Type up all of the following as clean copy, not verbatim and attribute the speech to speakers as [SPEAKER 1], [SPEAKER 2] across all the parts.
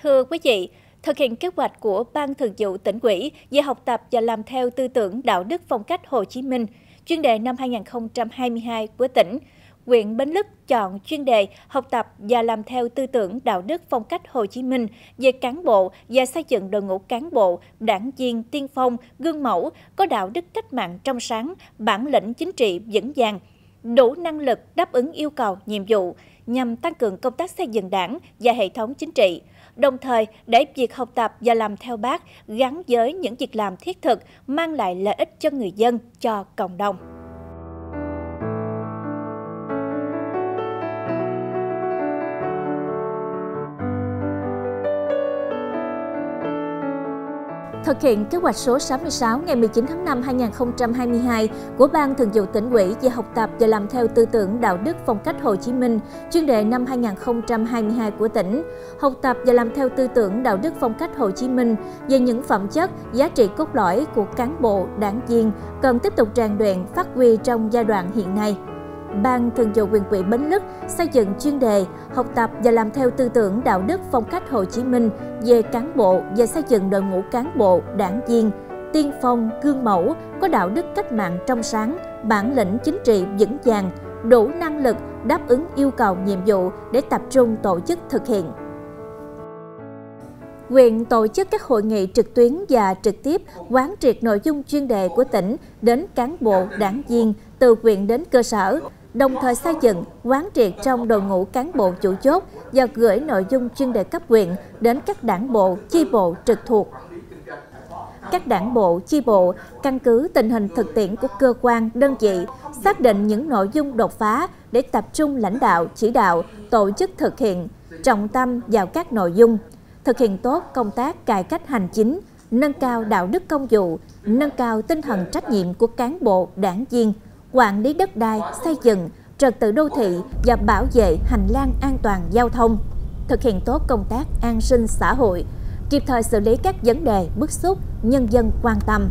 [SPEAKER 1] Thưa quý vị, thực hiện kế hoạch của Ban Thường vụ Tỉnh ủy về học tập và làm theo tư tưởng đạo đức phong cách Hồ Chí Minh, chuyên đề năm 2022 của tỉnh, huyện Bến Lức chọn chuyên đề học tập và làm theo tư tưởng đạo đức phong cách Hồ Chí Minh về cán bộ và xây dựng đội ngũ cán bộ, đảng viên tiên phong, gương mẫu, có đạo đức cách mạng trong sáng, bản lĩnh chính trị vững vàng, đủ năng lực đáp ứng yêu cầu, nhiệm vụ nhằm tăng cường công tác xây dựng đảng và hệ thống chính trị, đồng thời để việc học tập và làm theo Bác gắn với những việc làm thiết thực mang lại lợi ích cho người dân, cho cộng đồng. Thực hiện kế hoạch số 66 ngày 19 tháng 5 2022 của Ban Thường vụ Tỉnh ủy về học tập và làm theo tư tưởng đạo đức phong cách Hồ Chí Minh, chuyên đề năm 2022 của tỉnh, học tập và làm theo tư tưởng đạo đức phong cách Hồ Chí Minh về những phẩm chất, giá trị cốt lõi của cán bộ, đảng viên cần tiếp tục rèn luyện, phát huy trong giai đoạn hiện nay. Ban Thường vụ huyện ủy Bến Lức xây dựng chuyên đề học tập và làm theo tư tưởng đạo đức phong cách Hồ Chí Minh về cán bộ và xây dựng đội ngũ cán bộ, đảng viên tiên phong, gương mẫu, có đạo đức cách mạng trong sáng, bản lĩnh chính trị vững vàng, đủ năng lực đáp ứng yêu cầu nhiệm vụ để tập trung tổ chức thực hiện. Huyện tổ chức các hội nghị trực tuyến và trực tiếp quán triệt nội dung chuyên đề của tỉnh đến cán bộ, đảng viên từ huyện đến cơ sở, đồng thời xây dựng, quán triệt trong đội ngũ cán bộ chủ chốt và gửi nội dung chuyên đề cấp huyện đến các đảng bộ, chi bộ trực thuộc. Các đảng bộ, chi bộ căn cứ tình hình thực tiễn của cơ quan, đơn vị, xác định những nội dung đột phá để tập trung lãnh đạo, chỉ đạo, tổ chức thực hiện, trọng tâm vào các nội dung, thực hiện tốt công tác cải cách hành chính, nâng cao đạo đức công vụ, nâng cao tinh thần trách nhiệm của cán bộ, đảng viên, quản lý đất đai, xây dựng, trật tự đô thị và bảo vệ hành lang an toàn giao thông, thực hiện tốt công tác an sinh xã hội, kịp thời xử lý các vấn đề bức xúc nhân dân quan tâm.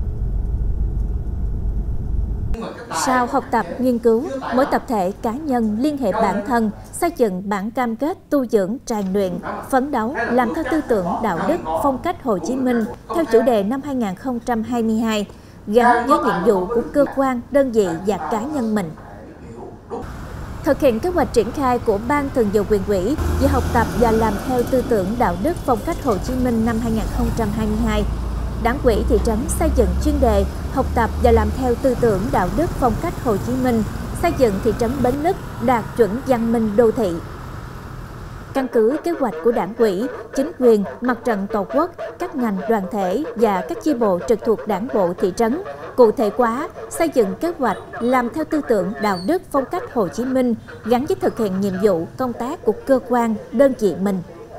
[SPEAKER 1] Sau học tập, nghiên cứu, mỗi tập thể cá nhân liên hệ bản thân, xây dựng bản cam kết tu dưỡng, rèn luyện, phấn đấu làm theo tư tưởng đạo đức phong cách Hồ Chí Minh theo chủ đề năm 2022, gắn với nhiệm vụ của cơ quan, đơn vị và cá nhân mình. Thực hiện kế hoạch triển khai của Ban Thường vụ huyện ủy về học tập và làm theo tư tưởng đạo đức phong cách Hồ Chí Minh năm 2022, Đảng ủy thị trấn xây dựng chuyên đề học tập và làm theo tư tưởng đạo đức phong cách Hồ Chí Minh, xây dựng thị trấn Bến Lức đạt chuẩn văn minh đô thị. Căn cứ kế hoạch của Đảng ủy, chính quyền, Mặt trận Tổ quốc, các ngành đoàn thể và các chi bộ trực thuộc Đảng bộ thị trấn, cụ thể hóa, xây dựng kế hoạch làm theo tư tưởng đạo đức phong cách Hồ Chí Minh gắn với thực hiện nhiệm vụ công tác của cơ quan, đơn vị mình.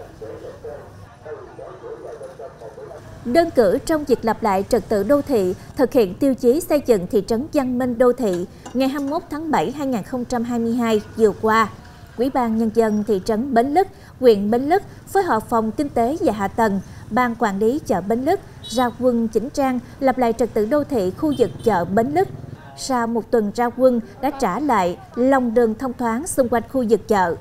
[SPEAKER 1] Đơn cử trong việc lập lại trật tự đô thị, thực hiện tiêu chí xây dựng thị trấn văn minh đô thị ngày 21 tháng 7 2022 vừa qua, Ủy ban Nhân dân thị trấn Bến Lức, huyện Bến Lức phối hợp Phòng Kinh tế và Hạ tầng, Ban Quản lý chợ Bến Lức ra quân chỉnh trang lập lại trật tự đô thị khu vực chợ Bến Lức. Sau một tuần ra quân đã trả lại lòng đường thông thoáng xung quanh khu vực chợ.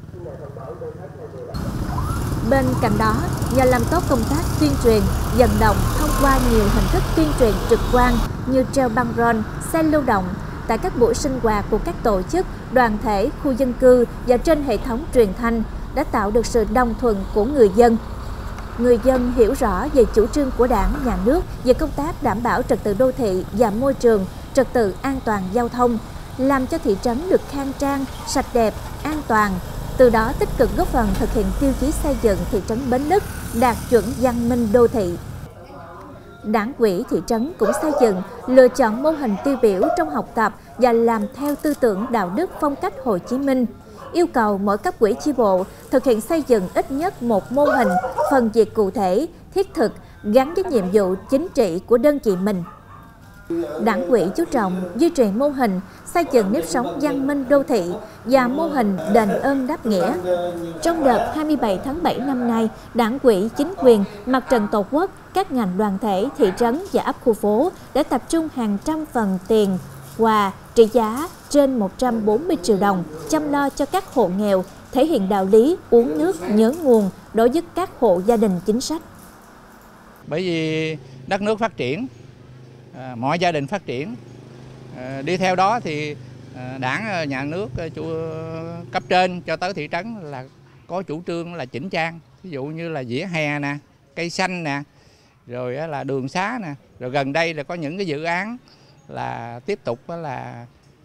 [SPEAKER 1] Bên cạnh đó, nhờ làm tốt công tác tuyên truyền, vận động thông qua nhiều hình thức tuyên truyền trực quan như treo băng rôn, xe lưu động, tại các buổi sinh hoạt của các tổ chức, đoàn thể, khu dân cư và trên hệ thống truyền thanh đã tạo được sự đồng thuận của người dân. Người dân hiểu rõ về chủ trương của Đảng, Nhà nước về công tác đảm bảo trật tự đô thị và môi trường, trật tự an toàn giao thông, làm cho thị trấn được khang trang, sạch đẹp, an toàn. Từ đó tích cực góp phần thực hiện tiêu chí xây dựng thị trấn Bến Lức đạt chuẩn văn minh đô thị. Đảng ủy thị trấn cũng xây dựng, lựa chọn mô hình tiêu biểu trong học tập và làm theo tư tưởng đạo đức phong cách Hồ Chí Minh, yêu cầu mỗi cấp ủy chi bộ thực hiện xây dựng ít nhất một mô hình, phần việc cụ thể, thiết thực, gắn với nhiệm vụ chính trị của đơn vị mình. Đảng ủy chú trọng duy trì mô hình xây dựng nếp sống văn minh đô thị và mô hình đền ơn đáp nghĩa. Trong đợt 27 tháng 7 năm nay, Đảng ủy, chính quyền, Mặt trận Tổ quốc, các ngành đoàn thể, thị trấn và ấp khu phố đã tập trung hàng trăm phần tiền quà trị giá trên 140 triệu đồng chăm lo cho các hộ nghèo, thể hiện đạo lý uống nước nhớ nguồn đối với các hộ gia đình chính sách.
[SPEAKER 2] Bởi vì đất nước phát triển, mọi gia đình phát triển, đi theo đó thì Đảng, nhà nước, cấp trên cho tới thị trấn là có chủ trương là chỉnh trang, ví dụ như là vỉa hè nè, cây xanh nè, rồi là đường xá nè, rồi gần đây là có những cái dự án là tiếp tục là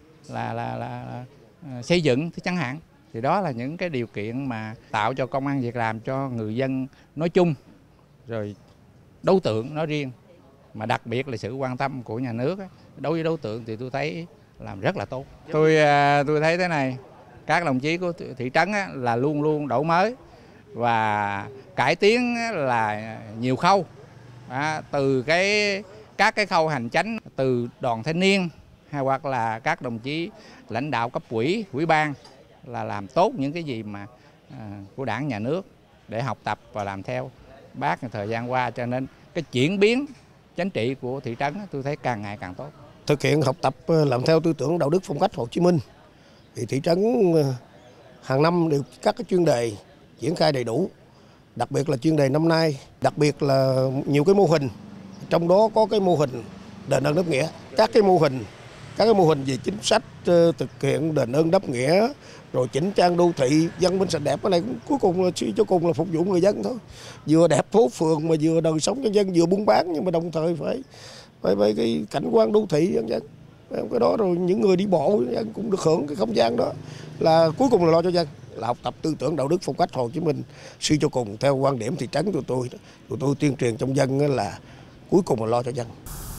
[SPEAKER 2] xây dựng chẳng hạn. Thì đó là những cái điều kiện mà tạo cho công ăn việc làm cho người dân nói chung, rồi đối tượng nói riêng, mà đặc biệt là sự quan tâm của nhà nước đối với đối tượng thì tôi thấy làm rất là tốt. Tôi thấy thế này, các đồng chí của thị trấn là luôn luôn đổi mới và cải tiến là nhiều khâu, từ các cái khâu hành chánh, từ đoàn thanh niên hay hoặc là các đồng chí lãnh đạo cấp ủy, ủy ban là làm tốt những cái gì mà của Đảng, nhà nước để học tập và làm theo bác thời gian qua, cho nên cái chuyển biến chính trị của thị trấn tôi thấy càng ngày càng tốt.
[SPEAKER 3] Thực hiện học tập làm theo tư tưởng đạo đức phong cách Hồ Chí Minh thì thị trấn hàng năm đều các cái chuyên đề triển khai đầy đủ, đặc biệt là chuyên đề năm nay, đặc biệt là nhiều cái mô hình, trong đó có cái mô hình đền ơn đáp nghĩa, các cái mô hình về chính sách thực hiện đền ơn đáp nghĩa, rồi chỉnh trang đô thị, văn minh sạch đẹp. Cái này cũng cuối cùng là suy cho cùng là phục vụ người dân thôi, vừa đẹp phố phường mà vừa đời sống nhân dân, vừa buôn bán, nhưng mà đồng thời phải cái cảnh quan đô thị nhân dân, cái đó rồi những người đi bộ nhân dân cũng được hưởng cái không gian đó, là cuối cùng là lo cho dân, là học tập tư tưởng đạo đức phong cách Hồ Chí Minh. Suy cho cùng theo quan điểm thị trấn tụi tôi tuyên truyền trong dân là cuối cùng là lo cho dân.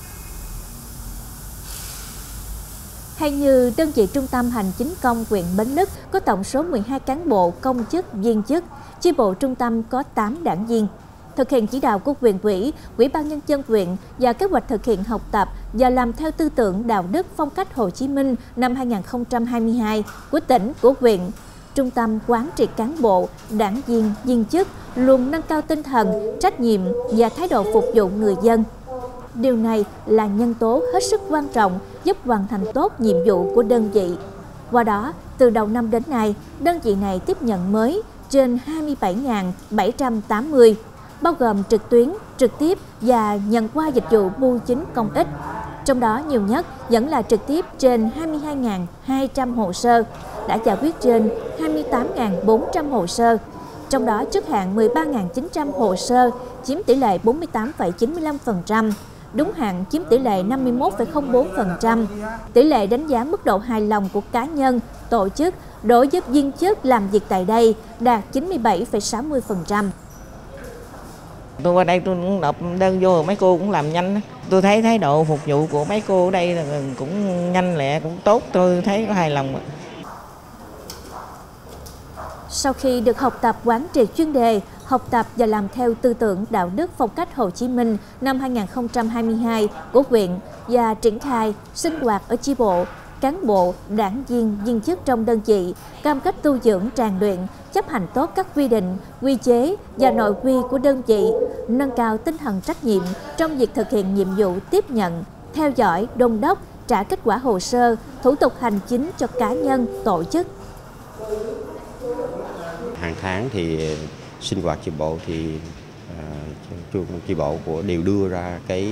[SPEAKER 1] Hay như đơn vị Trung tâm Hành chính công huyện Bến Lức có tổng số 12 cán bộ, công chức, viên chức, chi bộ trung tâm có 8 đảng viên. Thực hiện chỉ đạo của huyện ủy, Ủy ban Nhân dân huyện và kế hoạch thực hiện học tập và làm theo tư tưởng đạo đức phong cách Hồ Chí Minh năm 2022 của tỉnh, của huyện, Trung tâm quán triệt cán bộ, đảng viên, viên chức luôn nâng cao tinh thần, trách nhiệm và thái độ phục vụ người dân. Điều này là nhân tố hết sức quan trọng giúp hoàn thành tốt nhiệm vụ của đơn vị. Qua đó, từ đầu năm đến nay, đơn vị này tiếp nhận mới trên 27.780, bao gồm trực tuyến, trực tiếp và nhận qua dịch vụ bưu chính công ích. Trong đó nhiều nhất vẫn là trực tiếp trên 22.200 hồ sơ, đã giải quyết trên 28.400 hồ sơ. Trong đó trước hạn 13.900 hồ sơ, chiếm tỷ lệ 48,95%. Đúng hạn chiếm tỷ lệ 51,04%. Tỷ lệ đánh giá mức độ hài lòng của cá nhân, tổ chức đối với viên chức làm việc tại đây đạt 97,60%.
[SPEAKER 4] Tôi qua đây tôi cũng nộp đơn vô, mấy cô cũng làm nhanh. Tôi thấy thái độ phục vụ của mấy cô ở đây là cũng nhanh lẹ, cũng tốt, tôi thấy có hài lòng.
[SPEAKER 1] Sau khi được học tập quán triệt chuyên đề, học tập và làm theo tư tưởng đạo đức phong cách Hồ Chí Minh năm 2022 của huyện và triển khai sinh hoạt ở chi bộ, cán bộ, đảng viên, viên chức trong đơn vị cam kết tu dưỡng rèn luyện, chấp hành tốt các quy định, quy chế và nội quy của đơn vị, nâng cao tinh thần trách nhiệm trong việc thực hiện nhiệm vụ tiếp nhận, theo dõi, đôn đốc, trả kết quả hồ sơ, thủ tục hành chính cho cá nhân, tổ chức.
[SPEAKER 5] Hàng tháng thì sinh hoạt chi bộ thì chi bộ của đều đưa ra cái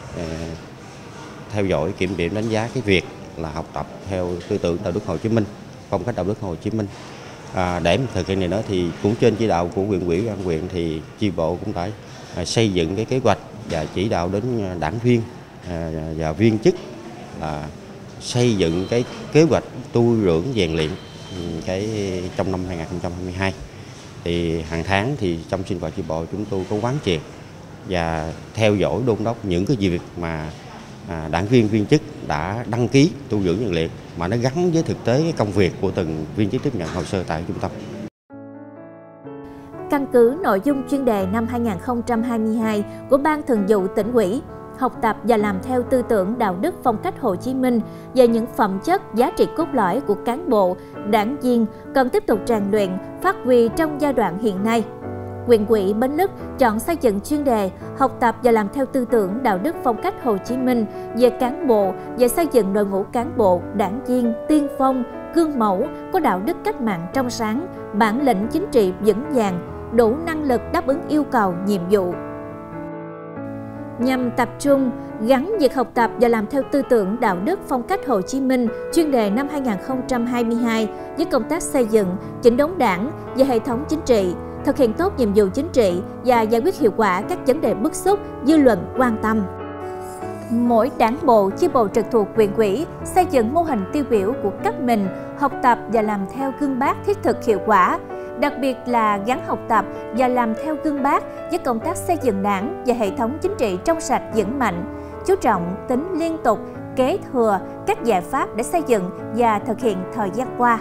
[SPEAKER 5] theo dõi, kiểm điểm, đánh giá cái việc là học tập theo tư tưởng đạo đức Hồ Chí Minh, phong cách đạo đức Hồ Chí Minh. Để thực hiện này đó thì cũng trên chỉ đạo của huyện ủy, ban huyện thì chi bộ cũng phải xây dựng cái kế hoạch và chỉ đạo đến đảng viên và viên chức là xây dựng cái kế hoạch tu dưỡng rèn luyện trong năm 2022. Thì hàng tháng thì trong sinh hoạt chi bộ chúng tôi có quán triệt và theo dõi đôn đốc những cái việc mà đảng viên, viên chức đã đăng ký tu dưỡng rèn luyện mà nó gắn với thực tế cái công việc của từng viên chức tiếp nhận hồ sơ tại trung tâm.
[SPEAKER 1] Căn cứ nội dung chuyên đề năm 2022 của Ban Thường vụ Tỉnh ủy, học tập và làm theo tư tưởng đạo đức phong cách Hồ Chí Minh về những phẩm chất, giá trị cốt lõi của cán bộ, đảng viên cần tiếp tục rèn luyện, phát huy trong giai đoạn hiện nay. Huyện ủy Bến Lức chọn xây dựng chuyên đề học tập và làm theo tư tưởng đạo đức phong cách Hồ Chí Minh về cán bộ và xây dựng đội ngũ cán bộ, đảng viên, tiên phong, gương mẫu, có đạo đức cách mạng trong sáng, bản lĩnh chính trị vững vàng, đủ năng lực đáp ứng yêu cầu, nhiệm vụ. Nhằm tập trung gắn việc học tập và làm theo tư tưởng đạo đức phong cách Hồ Chí Minh chuyên đề năm 2022 với công tác xây dựng, chỉnh đốn Đảng và hệ thống chính trị, thực hiện tốt nhiệm vụ chính trị và giải quyết hiệu quả các vấn đề bức xúc dư luận quan tâm. Mỗi đảng bộ, chi bộ trực thuộc huyện ủy xây dựng mô hình tiêu biểu của cấp mình, học tập và làm theo gương Bác thiết thực hiệu quả, đặc biệt là gắn học tập và làm theo gương Bác với công tác xây dựng Đảng và hệ thống chính trị trong sạch vững mạnh, chú trọng tính liên tục, kế thừa các giải pháp để xây dựng và thực hiện thời gian qua.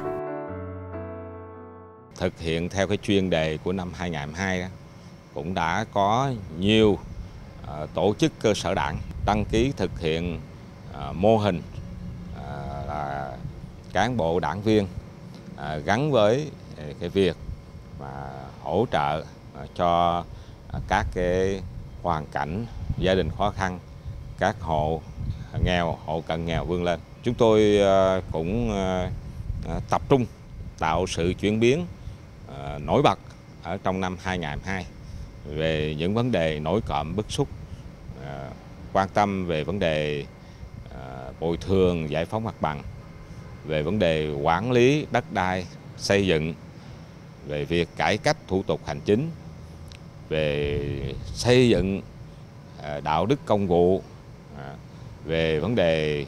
[SPEAKER 6] Thực hiện theo cái chuyên đề của năm 2022 cũng đã có nhiều tổ chức cơ sở đảng đăng ký thực hiện mô hình là cán bộ đảng viên gắn với cái việc mà hỗ trợ cho các cái hoàn cảnh gia đình khó khăn, các hộ nghèo, hộ cận nghèo vươn lên. Chúng tôi cũng tập trung tạo sự chuyển biến nổi bật ở trong năm 2022 về những vấn đề nổi cộm bức xúc, quan tâm về vấn đề bồi thường giải phóng mặt bằng, về vấn đề quản lý đất đai, xây dựng, về việc cải cách thủ tục hành chính, về xây dựng đạo đức công vụ, về vấn đề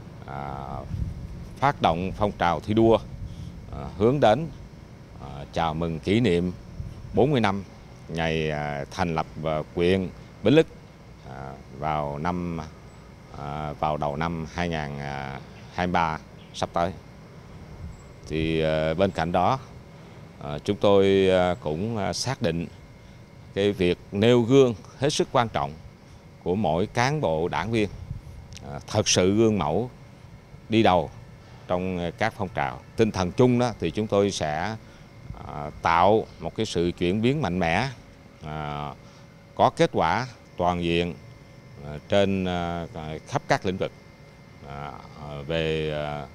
[SPEAKER 6] phát động phong trào thi đua hướng đến chào mừng kỷ niệm 40 năm ngày thành lập huyện Bến Lức vào đầu năm 2023 sắp tới. Thì bên cạnh đó chúng tôi cũng xác định cái việc nêu gương hết sức quan trọng của mỗi cán bộ đảng viên, thật sự gương mẫu đi đầu trong các phong trào. Tinh thần chung đó thì chúng tôi sẽ tạo một cái sự chuyển biến mạnh mẽ, có kết quả toàn diện trên khắp các lĩnh vực về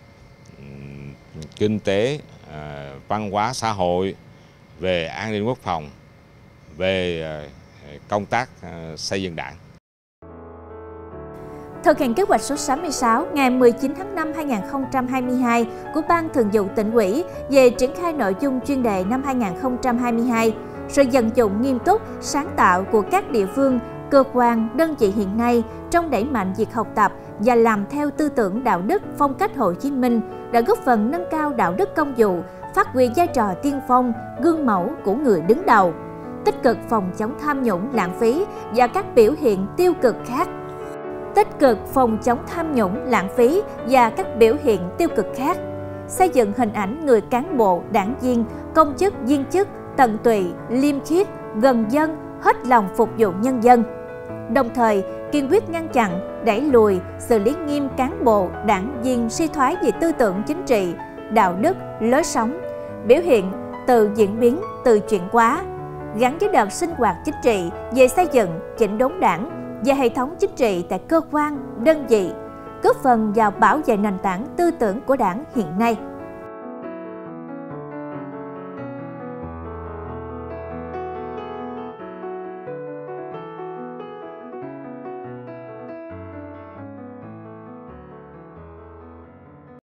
[SPEAKER 6] kinh tế, văn hóa xã hội, về an ninh quốc phòng, về công tác xây dựng Đảng.
[SPEAKER 1] Thực hiện kế hoạch số 66 ngày 19 tháng 5 2022 của Ban Thường vụ Tỉnh ủy về triển khai nội dung chuyên đề năm 2022, sự vận dụng nghiêm túc, sáng tạo của các địa phương, cơ quan, đơn vị hiện nay trong đẩy mạnh việc học tập và làm theo tư tưởng đạo đức phong cách Hồ Chí Minh đã góp phần nâng cao đạo đức công vụ, phát huy vai trò tiên phong, gương mẫu của người đứng đầu, tích cực phòng chống tham nhũng, lãng phí và các biểu hiện tiêu cực khác. Tích cực phòng chống tham nhũng, lãng phí và các biểu hiện tiêu cực khác, xây dựng hình ảnh người cán bộ, đảng viên, công chức, viên chức tận tụy, liêm khiết, gần dân, hết lòng phục vụ nhân dân. Đồng thời, kiên quyết ngăn chặn, đẩy lùi, xử lý nghiêm cán bộ, đảng viên suy thoái về tư tưởng chính trị, đạo đức, lối sống, biểu hiện tự diễn biến, tự chuyển hóa, gắn với đợt sinh hoạt chính trị về xây dựng, chỉnh đốn Đảng và hệ thống chính trị tại cơ quan, đơn vị, góp phần vào bảo vệ nền tảng tư tưởng của Đảng hiện nay.